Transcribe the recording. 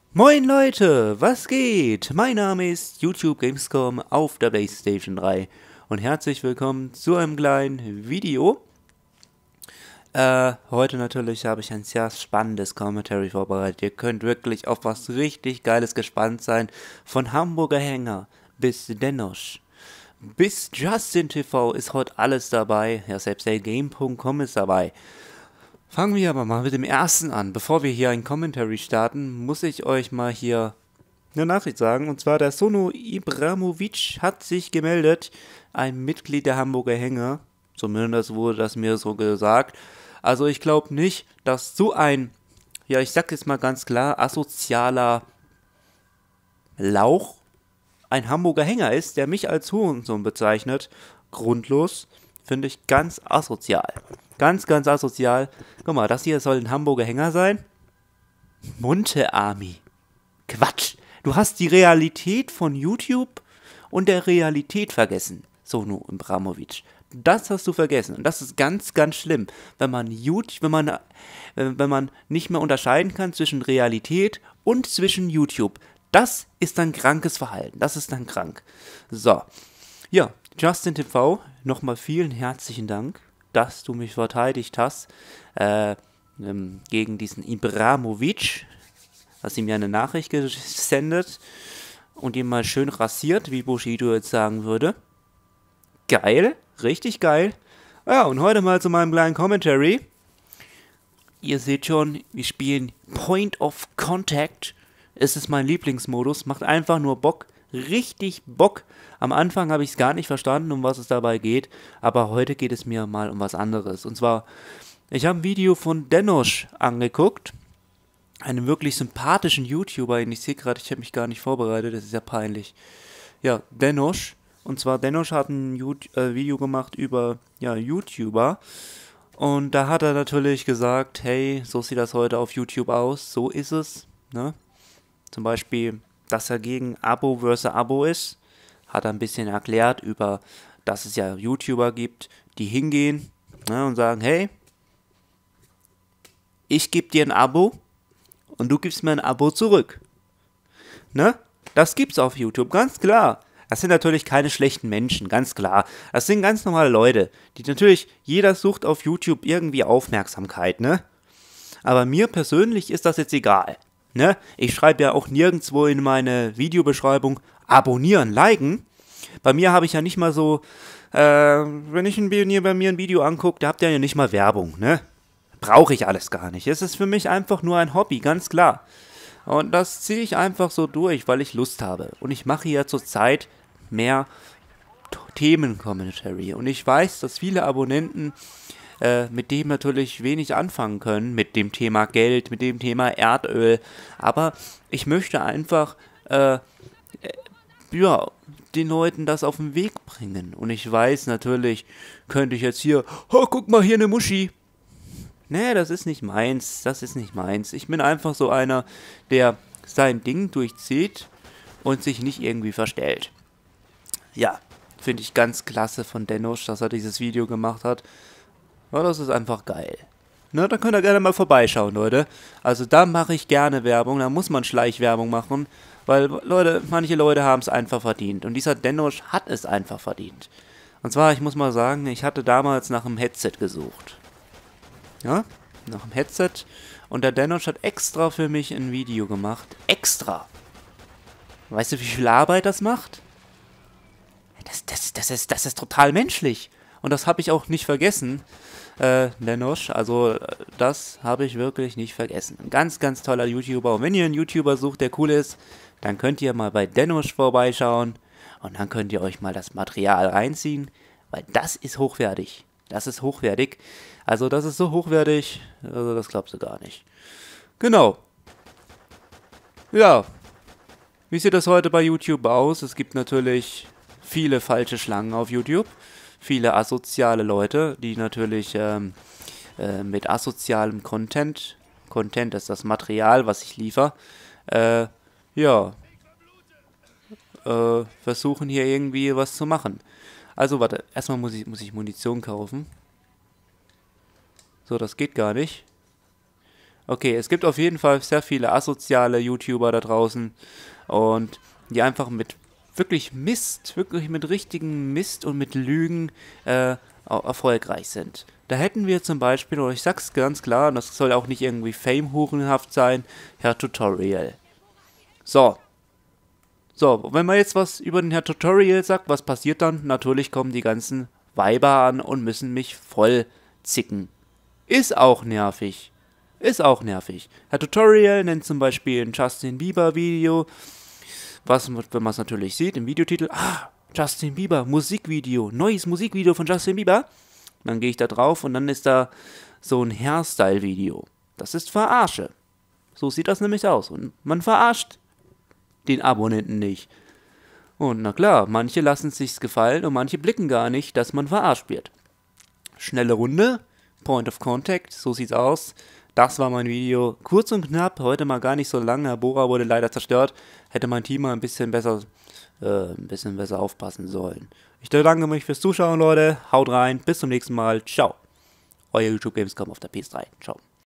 Moin Leute, was geht? Mein Name ist YouTube Gamescom auf der PlayStation 3 und herzlich willkommen zu einem kleinen Video. Heute natürlich habe ich ein sehr spannendes Commentary vorbereitet. Ihr könnt wirklich auf was richtig Geiles gespannt sein. Von Hamburger Hänger bis Dennosch bis Justin TV ist heute alles dabei. Ja, selbst der Game.com ist dabei. Fangen wir aber mal mit dem ersten an. Bevor wir hier ein Commentary starten, muss ich euch mal hier eine Nachricht sagen. Und zwar der Sono Ibrahimovic hat sich gemeldet, ein Mitglied der Hamburger Hänger. Zumindest wurde das mir so gesagt. Also ich glaube nicht, dass so ein, ja ich sag jetzt mal ganz klar, asozialer Lauch ein Hamburger Hänger ist, der mich als Hurensohn bezeichnet. Grundlos. Finde ich ganz asozial. Ganz, ganz asozial. Guck mal, das hier soll ein Hamburger Hänger sein. Monte Army. Quatsch. Du hast die Realität von YouTube und der Realität vergessen. Sono Ibrahimovic. Das hast du vergessen. Und das ist ganz, ganz schlimm. Wenn man nicht mehr unterscheiden kann zwischen Realität und zwischen YouTube. Das ist dann krankes Verhalten. Das ist dann krank. So. Ja, Justin TV, nochmal vielen herzlichen Dank, dass du mich verteidigt hast gegen diesen Ibrahimovic. Hast ihm ja eine Nachricht gesendet und ihn mal schön rasiert, wie Bushido jetzt sagen würde. Geil, richtig geil. Ja, und heute mal zu meinem kleinen Commentary. Ihr seht schon, wir spielen Point of Contact. Es ist mein Lieblingsmodus, macht einfach nur Bock. Richtig Bock. Am Anfang habe ich es gar nicht verstanden, um was es dabei geht, aber heute geht es mir mal um was anderes. Und zwar, ich habe ein Video von Dennosch angeguckt, einem wirklich sympathischen YouTuber, und ich sehe gerade, ich habe mich gar nicht vorbereitet, das ist ja peinlich. Ja, Dennosch. Und zwar, Dennosch hat ein Video gemacht über, ja, YouTuber. Und da hat er natürlich gesagt, hey, so sieht das heute auf YouTube aus, so ist es, ne? Zum Beispiel, dass er gegen Abo versus Abo ist, hat er ein bisschen erklärt über, dass es ja YouTuber gibt, die hingehen, ne, und sagen, hey, ich gebe dir ein Abo und du gibst mir ein Abo zurück. Ne? Das gibt's auf YouTube, ganz klar. Das sind natürlich keine schlechten Menschen, ganz klar. Das sind ganz normale Leute, die natürlich, jeder sucht auf YouTube irgendwie Aufmerksamkeit, ne? Aber mir persönlich ist das jetzt egal. Ne? Ich schreibe ja auch nirgendwo in meine Videobeschreibung abonnieren, liken. Bei mir habe ich ja nicht mal so, wenn ich bei mir ein Video angucke, da habt ihr ja nicht mal Werbung, ne? Brauche ich alles gar nicht. Es ist für mich einfach nur ein Hobby, ganz klar. Und das ziehe ich einfach so durch, weil ich Lust habe. Und ich mache ja zurzeit mehr Themen-Commentary. Und ich weiß, dass viele Abonnenten mit dem natürlich wenig anfangen können, mit dem Thema Geld, mit dem Thema Erdöl. Aber ich möchte einfach, ja, den Leuten das auf den Weg bringen. Und ich weiß natürlich, könnte ich jetzt hier, oh, guck mal, hier eine Muschi. Nee, das ist nicht meins, das ist nicht meins. Ich bin einfach so einer, der sein Ding durchzieht und sich nicht irgendwie verstellt. Ja, finde ich ganz klasse von Dennosch, dass er dieses Video gemacht hat. Ja, das ist einfach geil. Ne, da könnt ihr gerne mal vorbeischauen, Leute. Also da mache ich gerne Werbung, da muss man Schleichwerbung machen, weil, Leute, manche Leute haben es einfach verdient. Und dieser Dennosch hat es einfach verdient. Und zwar, ich muss mal sagen, ich hatte damals nach einem Headset gesucht. Ja, nach einem Headset. Und der Dennosch hat extra für mich ein Video gemacht. Extra. Weißt du, wie viel Arbeit das macht? Das ist total menschlich. Und das habe ich auch nicht vergessen, Dennosch. Also, das habe ich wirklich nicht vergessen. Ein ganz, ganz toller YouTuber. Und wenn ihr einen YouTuber sucht, der cool ist, dann könnt ihr mal bei Dennosch vorbeischauen. Und dann könnt ihr euch mal das Material reinziehen. Weil das ist hochwertig. Das ist hochwertig. Also, das ist so hochwertig, also das glaubst du gar nicht. Genau. Ja. Wie sieht das heute bei YouTube aus? Es gibt natürlich viele falsche Schlangen auf YouTube. Viele asoziale Leute, die natürlich mit asozialem Content ist das Material, was ich liefere, ja, versuchen hier irgendwie was zu machen. Also warte, erstmal muss ich Munition kaufen. So, das geht gar nicht. Okay, es gibt auf jeden Fall sehr viele asoziale YouTuber da draußen und die einfach mit wirklich Mist, wirklich mit richtigen Mist und mit Lügen erfolgreich sind. Da hätten wir zum Beispiel, oder ich sag's ganz klar, und das soll auch nicht irgendwie fame-hurenhaft sein, Herr Tutorial. So, wenn man jetzt was über den Herr Tutorial sagt, was passiert dann? Natürlich kommen die ganzen Weiber an und müssen mich voll zicken. Ist auch nervig. Ist auch nervig. Herr Tutorial nennt zum Beispiel ein Justin Bieber Video, was, wenn man es natürlich sieht, im Videotitel, Justin Bieber, Musikvideo, neues Musikvideo von Justin Bieber. Dann gehe ich da drauf und dann ist da so ein Hairstyle-Video. Das ist Verarsche. So sieht das nämlich aus. Und man verarscht den Abonnenten nicht. Und na klar, manche lassen es sich gefallen und manche blicken gar nicht, dass man verarscht wird. Schnelle Runde, Point of Contact, so sieht's aus. Das war mein Video. Kurz und knapp, heute mal gar nicht so lange. Bora wurde leider zerstört. Hätte mein Team mal ein bisschen besser aufpassen sollen. Ich bedanke mich fürs Zuschauen, Leute. Haut rein, bis zum nächsten Mal. Ciao. Euer YouTube Gamescom auf der PS3. Ciao.